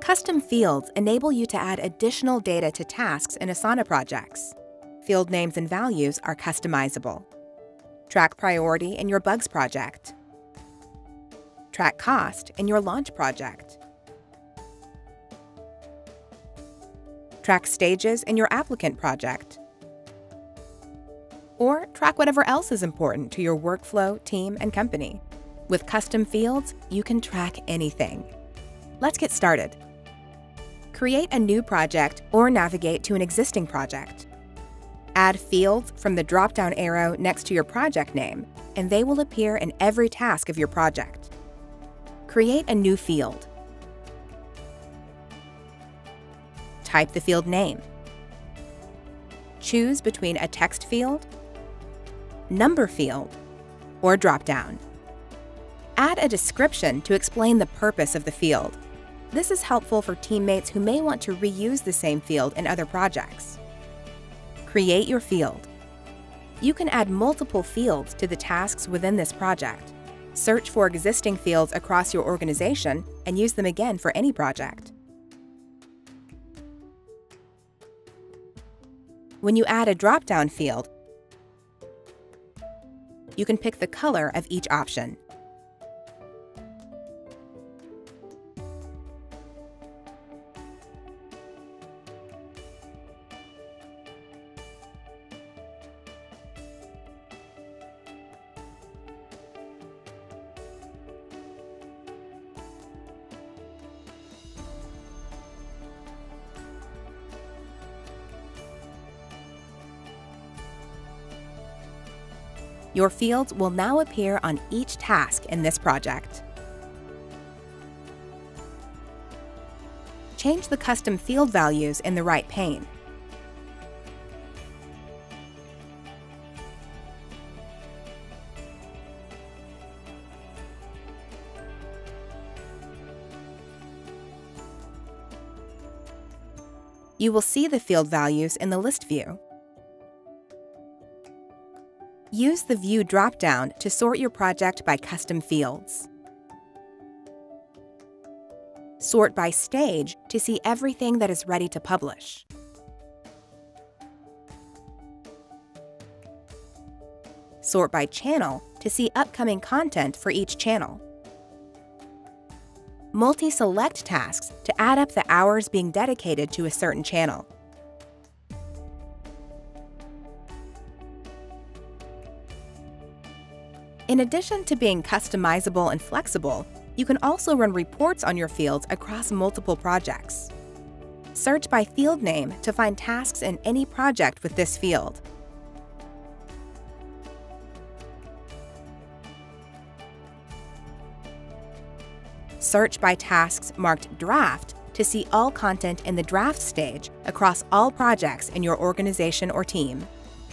Custom fields enable you to add additional data to tasks in Asana projects. Field names and values are customizable. Track priority in your bugs project. Track cost in your launch project. Track stages in your applicant project. Or track whatever else is important to your workflow, team, and company. With custom fields, you can track anything. Let's get started. Create a new project or navigate to an existing project. Add fields from the drop-down arrow next to your project name, and they will appear in every task of your project. Create a new field. Type the field name. Choose between a text field, number field, or drop-down. Add a description to explain the purpose of the field. This is helpful for teammates who may want to reuse the same field in other projects. Create your field. You can add multiple fields to the tasks within this project. Search for existing fields across your organization and use them again for any project. When you add a drop-down field, you can pick the color of each option. Your fields will now appear on each task in this project. Change the custom field values in the right pane. You will see the field values in the list view. Use the View drop-down to sort your project by custom fields. Sort by stage to see everything that is ready to publish. Sort by channel to see upcoming content for each channel. Multi-select tasks to add up the hours being dedicated to a certain channel. In addition to being customizable and flexible, you can also run reports on your fields across multiple projects. Search by field name to find tasks in any project with this field. Search by tasks marked Draft to see all content in the draft stage across all projects in your organization or team.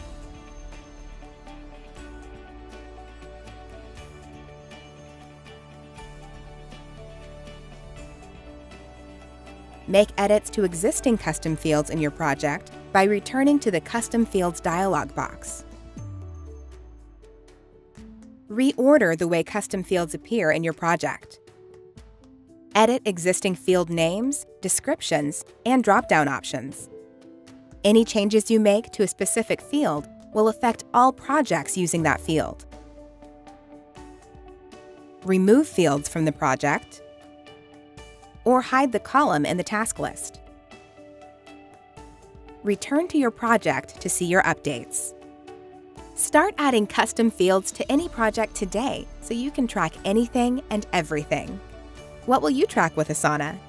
Make edits to existing custom fields in your project by returning to the Custom Fields dialog box. Reorder the way custom fields appear in your project. Edit existing field names, descriptions, and drop-down options. Any changes you make to a specific field will affect all projects using that field. Remove fields from the project, or hide the column in the task list. Return to your project to see your updates. Start adding custom fields to any project today so you can track anything and everything. What will you track with Asana?